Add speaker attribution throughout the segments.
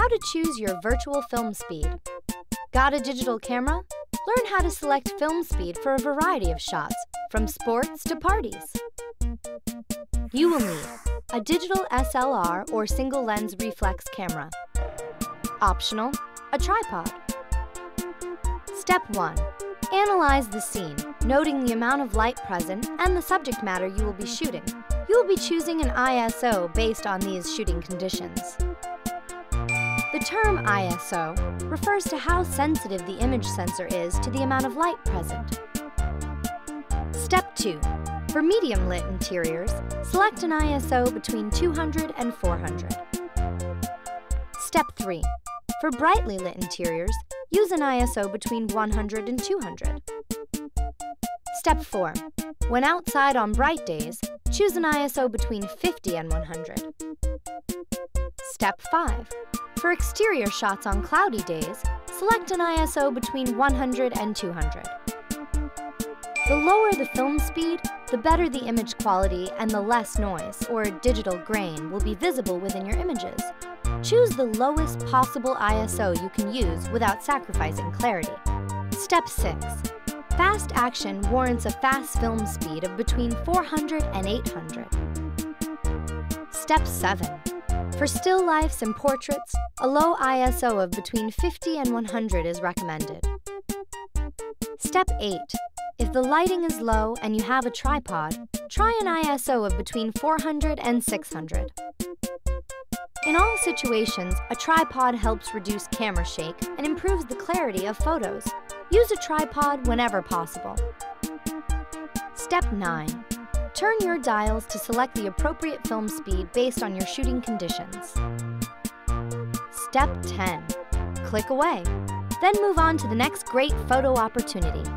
Speaker 1: How to choose your virtual film speed. Got a digital camera? Learn how to select film speed for a variety of shots, from sports to parties. You will need a digital SLR or single lens reflex camera. Optional, a tripod. Step 1. Analyze the scene, noting the amount of light present and the subject matter you will be shooting. You will be choosing an ISO based on these shooting conditions. The term ISO refers to how sensitive the image sensor is to the amount of light present. Step 2. For medium-lit interiors, select an ISO between 200 and 400. Step 3. For brightly lit interiors, use an ISO between 100 and 200. Step 4. When outside on bright days, choose an ISO between 50 and 100. Step 5. For exterior shots on cloudy days, select an ISO between 100 and 200. The lower the film speed, the better the image quality and the less noise, or digital grain, will be visible within your images. Choose the lowest possible ISO you can use without sacrificing clarity. Step 6. Fast action warrants a fast film speed of between 400 and 800. Step 7. For still lifes and portraits, a low ISO of between 50 and 100 is recommended. Step 8. If the lighting is low and you have a tripod, try an ISO of between 400 and 600. In all situations, a tripod helps reduce camera shake and improves the clarity of photos. Use a tripod whenever possible. Step 9. Turn your dials to select the appropriate film speed based on your shooting conditions. Step 10. Click away. Then move on to the next great photo opportunity.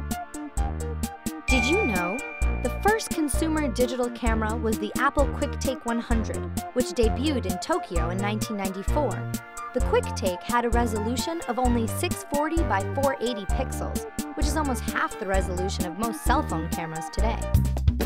Speaker 1: Did you know? The first consumer digital camera was the Apple QuickTake 100, which debuted in Tokyo in 1994. The QuickTake had a resolution of only 640 by 480 pixels, which is almost half the resolution of most cell phone cameras today.